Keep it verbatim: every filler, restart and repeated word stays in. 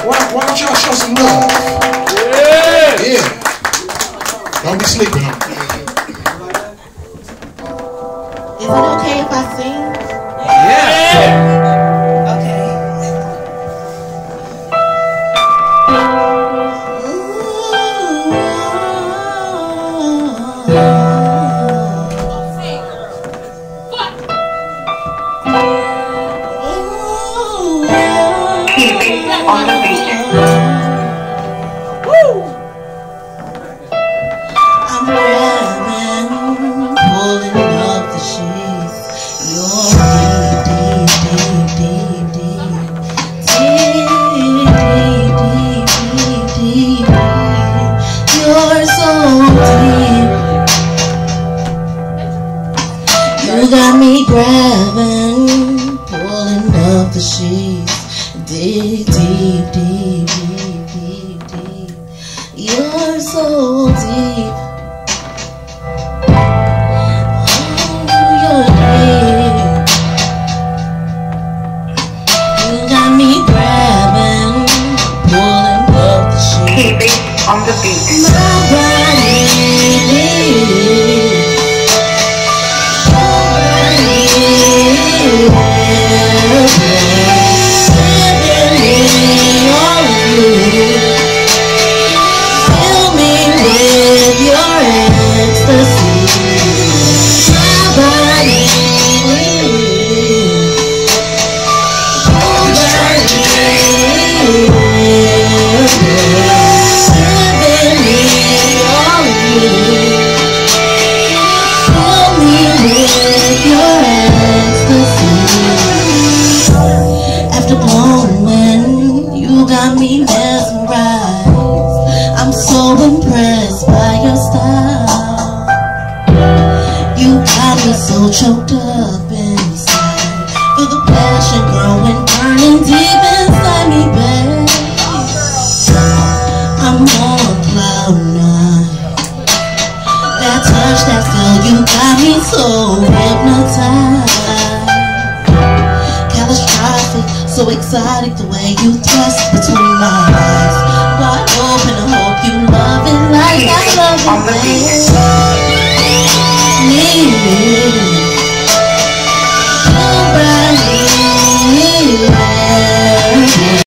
Why, why don't y'all show some love? Yeah. Yeah. Don't be sleeping on me. Is it okay if I sing? Yeah. Okay. On the beach. I'm grabbing, pulling up the sheets. You're deep, deep, deep, deep, deep, deep, deep, deep, deep. You're so deep. You got me grabbing, pulling up the sheets. Deep, deep, deep, deep, deep, deep. You're so deep. Oh, you're deep. You got me grabbing, pulling up the sheet. Keep it on the beat. My body, your body. Fill me with your ecstasy. My body, your body, giving me all of you. Fill me with your ecstasy. After blowing, you got me mesmerized. I'm so impressed by your style. You got me so choked up inside. Feel the passion growing, burning deep inside me, babe. I'm on cloud nine. That touch, that feel, you got me so hypnotized. Catastrophic, so exotic the way you thrust between my eyes. But